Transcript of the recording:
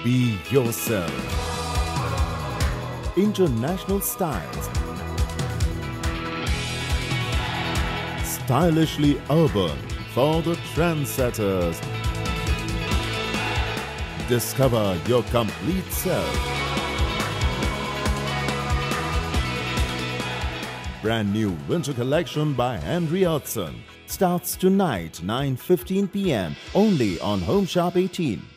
Be yourself. International styles. Stylishly urban for the trendsetters. Discover your complete self. Brand new winter collection by Hudson starts tonight 9:15 p.m. only on Home Shop 18.